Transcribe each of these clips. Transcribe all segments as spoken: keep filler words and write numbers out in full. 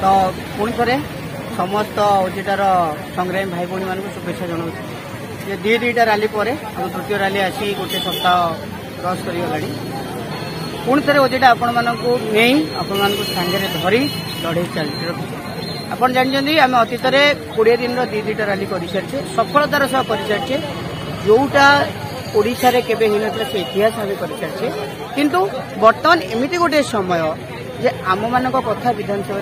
तो पुणी थे समस्त ओजेटार संग्रामी भाई भाई मानक शुभेच्छा जनाऊँ ये दी दुईटा रैली पर हम तृतीय रैली आसी गोटे सप्ताह क्रस करगला पुणी थे ओजेटा आपण मानक नहीं आपण मानक सांगे धरी लड़े चलती आप जानते आम अतीत कोड़े दिन दी दुईटा रैली कर सारी सफलतार सह कर सारी जोटा ओडिशा रे केबे ही नथला से इतिहास आमे कर सारी किंतु वर्तमान एमिति गोटे समय जे आम मानक कथा विधानसभा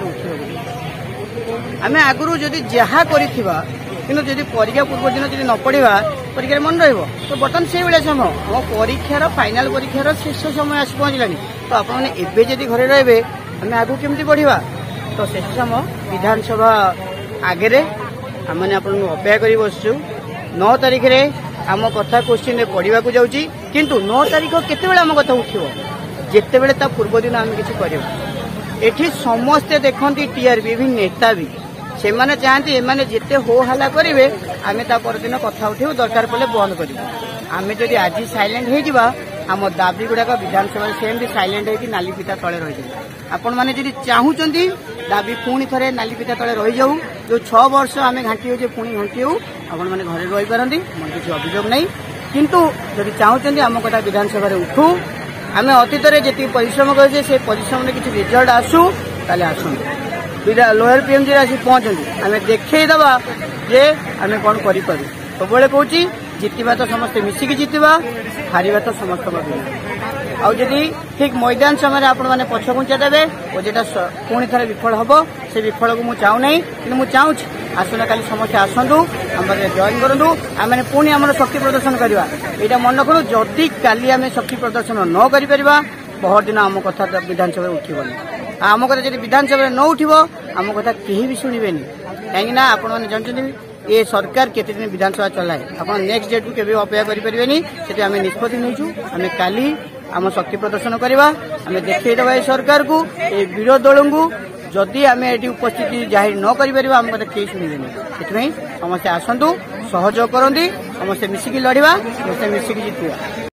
उठे आम आगुरी जदि जहा करिथिबा किंतु जदि परीक्षा पूर्व दिन जदि न पढ़ा परीक्षा मन रहिबो तो बर्तमान से बेले समय हम परीक्षार फाइनाल परीक्षार शेष समय आसी पहुंचलानी तो आप एबे जदि घरे रहिबे आम आगु केमती पढ़ा तो शेष समय विधानसभा आगे आम अपेक्षा कर बसु नौ तारिख रे आम कथा क्वेश्चन पढ़ा जाऊँगी किंतु नौ तारिख केते आम कथा उठो जिते बेले ता पूर्व दिन आम किसी कर एठी समस्ते देखती टीआरपी भी नेता भी से माने चाहती एमाने जिते हो हल्ला करेंगे आम दिन कथा उठे दरकार पड़े बंद कर आम जदि आज साइलेंट हो आम दाबी गुड़ाक विधानसभा सेमती साइलेंट होगी नाली पिता तले रही आपण मैंने जदि चाहूँगी दाबी पुणी थे नाली पिता तले रही जाऊ जो छह वर्ष आम घाटी हो पुणी घंटी हो आपण मैंने घरे रही पारती मोर किसी अभियोग नहीं किंतु जदि चाहूँगी आम कथा विधानसभा उठू आम अतीत जी परिश्रम करे से परिश्रम किसी रिजल्ट आसू ताले आसू लोअर पीएमजी आसी पहुंचती आम देखा जे आम कौन करूँ सब कहूँ जितवा तो समस्ते मिसिकी जितवा हारिबा तो समस्त आदि ठीक मैदान समय आपण मैंने पछघुंचा देवे और जेटा पुणी थे विफल हम से विफल को मुझे चाहूना कि मुझे चाहूँ आसना काली समस्ते आसतु आम जॉइन करूँ आम पुणी आम शक्ति प्रदर्शन करवा यहाँ मन रखु जदि काली आम शक्ति प्रदर्शन न कर पहर दिन आम कथा विधानसभा उठबनी आम कथा जब विधानसभा न उठब आम कथा कहीं भी शुणे कहीं आपण मैंने जानते ये सरकार केते दिन विधानसभा चलाए आप नेक्स्ट डेट को केबे अपेक्षा करें से आम निष्पत्ति नहीं आम काली आम शक्ति प्रदर्शन करवा आम देखा सरकार को ये विरोध दल को जदि आम ये उपस्थिति जाहिर न कर आम कथा कहीं शुणे से समस्ते आसतु सहयोग करती समस्ते मिसिकी लड़वा समस्ते मिसिकी जितवा।